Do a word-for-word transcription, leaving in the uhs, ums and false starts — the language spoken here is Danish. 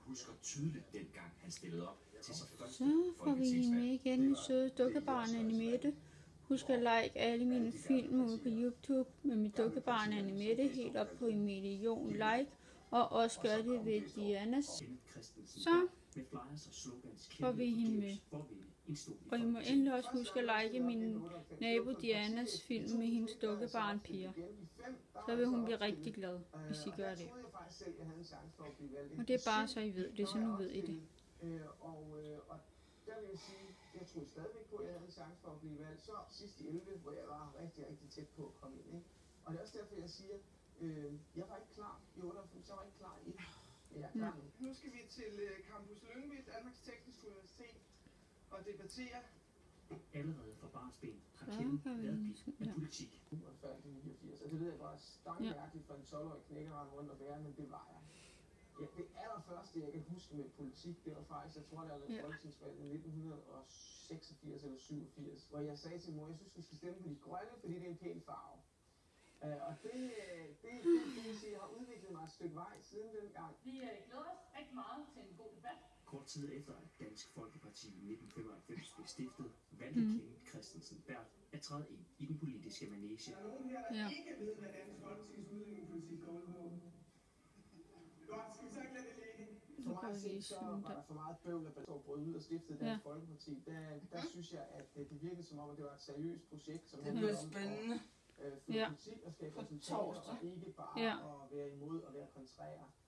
husker tydeligt dengang han stillede op til sit første Så får vi hende med igen, med søde dukkebarn Annemette. Husk at like alle mine film ude på YouTube med mit dukkebarn Annemette, helt op på en million like, og også gør det ved Dianas. Så får vi hende med. Og I må endelig også huske at like min nabo Dianas film med hendes dukkebarn Pia. Så vil hun blive rigtig glad, hvis I gør det. Og det er bare så I ved det, så nu ved I det. Der vil jeg sige, jeg troede stadigvæk på, at jeg havde en chance for at blive valgt. Så sidst i elleve, hvor jeg var rigtig, rigtig tæt på at komme ind. Ikke? Og det er også derfor, jeg siger, øh, jeg var ikke klar i otteoghalvfems, jeg var ikke klar i det. Jeg er klar nu. Nu skal vi til Campus Lyngby, Danmarks Tekniske Universitet, og debattere. Allerede fra barnsben har Kjeld været vild med politik. Uretfærdigt i niogfirs, og det ved jeg bare stangmærkeligt for en tolv-årig knækkerand rundt og være, men det var jeg. Ja, det allerførste, jeg kan huske med politik, det var faktisk, jeg tror, det var ja. Folketingsvalget i nitten seksogfirs eller syvogfirs, hvor jeg sagde til mor, jeg synes, vi skal stemme på de grønne, fordi det er en pæn farve. Uh, og det, det, det, det vil sige, jeg har udviklet mig et stykke vej siden dengang. Vi uh, glæder os rigtig meget til en god debat. Kort tid efter, at Dansk Folkeparti i nitten femoghalvfems blev stiftet, valgte mm. Kenneth Kristensen Berth at træde ind i den politiske manege. Der er nogen her, der ja. ikke ved, hvad Dansk Folkepartis udlændingepolitik går ud på. Godt, skal vi så ikke lade det ligge? For mig at se, så var der for meget bøvl, at man brød ud og stiftede Dansk ja. Folkeparti. Der, der synes jeg, at det virkede som om, at det var et seriøst projekt, som det blev spændende. At øh, føre ja. politik og skabe resultater, og ikke bare ja. at være imod og være kontrær.